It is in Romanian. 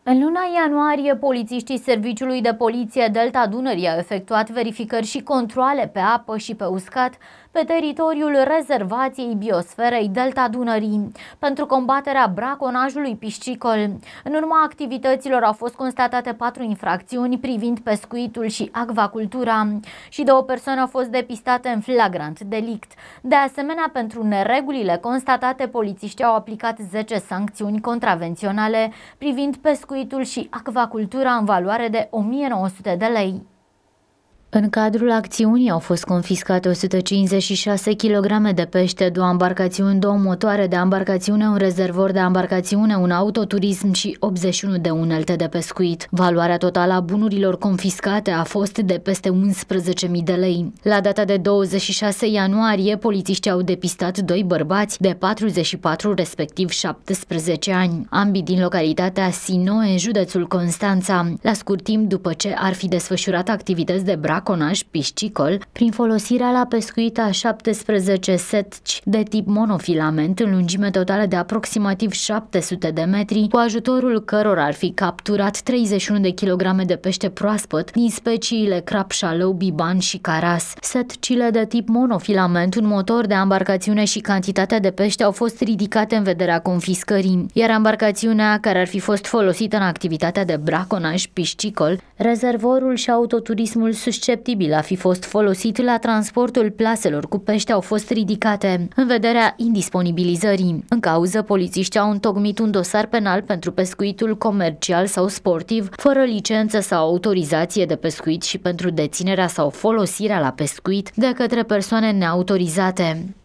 În luna ianuarie, polițiștii Serviciului de Poliție Delta Dunării au efectuat verificări și controale pe apă și pe uscat pe teritoriul rezervației biosferei Delta Dunării pentru combaterea braconajului piscicol. În urma activităților au fost constatate 4 infracțiuni privind pescuitul și acvacultura și 2 persoane au fost depistate în flagrant delict. De asemenea, pentru neregulile constatate, polițiștii au aplicat 10 sancțiuni contravenționale privind pescuitul și acvacultura în valoare de 1900 de lei. În cadrul acțiunii au fost confiscate 156 kg de pește, 2 embarcațiuni, 2 motoare de embarcațiune, un rezervor de embarcațiune, un autoturism și 81 de unelte de pescuit. Valoarea totală a bunurilor confiscate a fost de peste 11.000 de lei. La data de 26 ianuarie, polițiștii au depistat 2 bărbați de 44, respectiv 17 ani, ambii din localitatea Sinoe, județul Constanța, la scurt timp după ce ar fi desfășurat activități de braconaj piscicol prin folosirea la pescuit a 17 setci de tip monofilament în lungime totală de aproximativ 700 de metri, cu ajutorul cărora ar fi capturat 31 de kilograme de pește proaspăt din speciile crab șalău, biban și caras. Setcile de tip monofilament, un motor de embarcațiune și cantitatea de pește au fost ridicate în vederea confiscării, iar embarcațiunea care ar fi fost folosită în activitatea de braconaj piscicol, rezervorul și autoturismul susceptibil a fi fost folosit la transportul plaselor cu pește au fost ridicate în vederea indisponibilizării. În cauză, polițiștii au întocmit un dosar penal pentru pescuitul comercial sau sportiv, fără licență sau autorizație de pescuit și pentru deținerea sau folosirea la pescuit de către persoane neautorizate.